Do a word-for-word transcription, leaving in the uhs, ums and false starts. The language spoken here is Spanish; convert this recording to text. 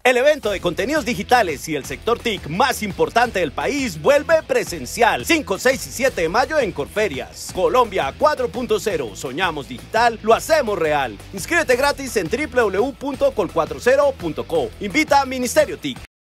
El evento de contenidos digitales y el sector T I C más importante del país vuelve presencial cinco, seis y siete de mayo en Corferias. Colombia cuatro punto cero. Soñamos digital, lo hacemos real. Inscríbete gratis en w w w punto col cuarenta punto co. Invita a Ministerio T I C.